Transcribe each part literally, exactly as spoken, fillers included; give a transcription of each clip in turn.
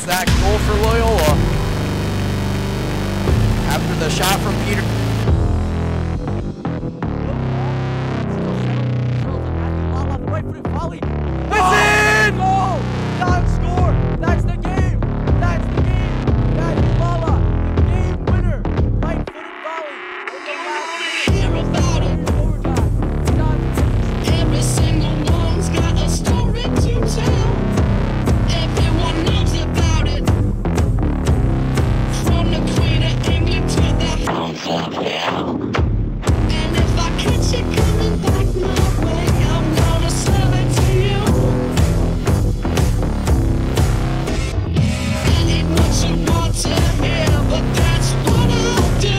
that goal for Loyola. After the shot from Peter. It's in! Goal! Don score! That's the game! That's the game! Matthew Lala, the game winner! Right-footed volley! Hear about it. Every single one's got a story to tell. Everyone knows about it. From the Queen of England to the House of Hell. And if I catch it coming back my way, I'm gonna sell it to you. That ain't what you want to hear, but that's what I'll do.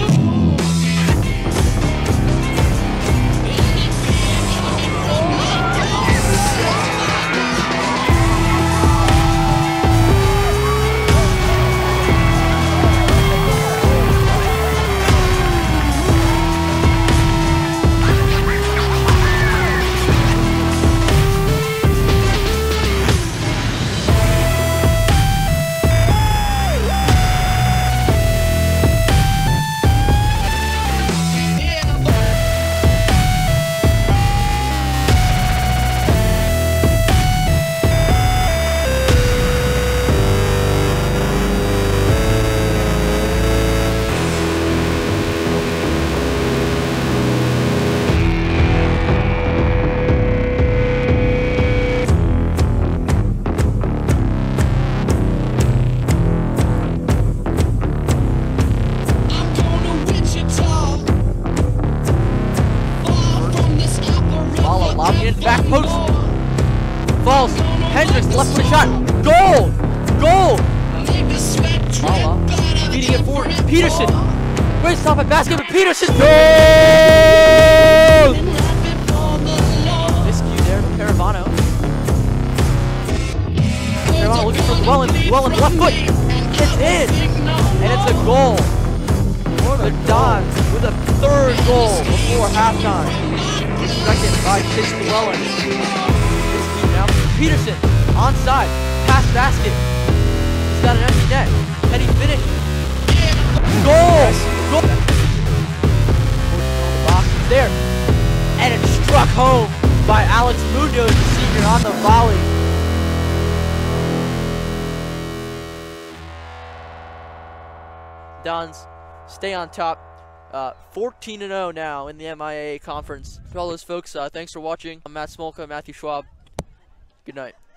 Lobbing into the back post. Falls. Hendricks, left foot shot. Goal! Goal! Lala feeding it forward. Peterson. Great stop at basket for Peterson. Goal! Miscue there for Paravano. Paravano looking for Llewellyn. Llewellyn left foot. It's in. And it's a goal. The Dons with a third goal before halftime. Second by Chase Llewellyn. Now Peterson onside, pass basket. He's got an empty net. Can he finish? Goal! Goal! The box is there, and it's struck home by Alex Munoz, the senior, on the volley. Dons stay on top. Uh, fourteen and oh now in the M I A A conference. To all those folks, uh, thanks for watching. I'm Matt Smolka, Matthew Schwab. Good night.